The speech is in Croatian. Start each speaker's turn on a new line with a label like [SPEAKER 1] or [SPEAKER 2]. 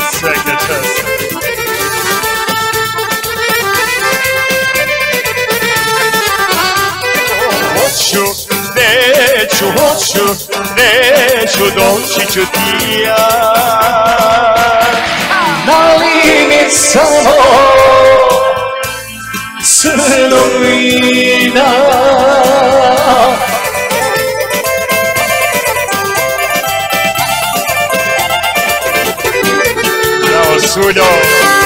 [SPEAKER 1] Svaka čast. Neću, doći ću ti ja.
[SPEAKER 2] Nali mi samo crnog vina.
[SPEAKER 1] Bravo, Suljo.